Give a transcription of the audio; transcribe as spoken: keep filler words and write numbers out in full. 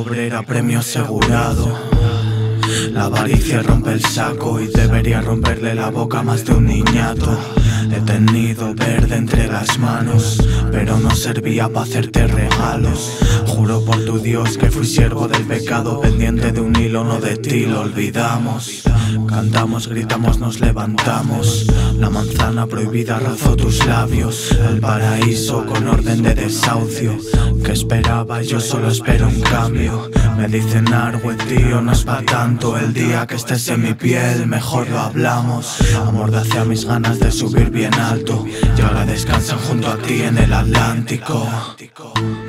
pobre era premio asegurado. La avaricia rompe el saco y debería romperle la boca a más de un niñato. He tenido verde entre las manos, pero no servía para hacerte regalos. Juro por tu Dios que fui siervo del pecado, pendiente de un hilo, no de ti, lo olvidamos. Cantamos, gritamos, nos levantamos. La manzana prohibida rozó tus labios. El paraíso con orden de desahucio. ¿Qué esperaba? Yo solo espero un cambio. Me dicen Argüe, tío, no es pa' tanto. El día que estés en mi piel, mejor lo hablamos. Amordace a mis ganas de subir bien alto, y ahora descansan junto a ti en el Atlántico.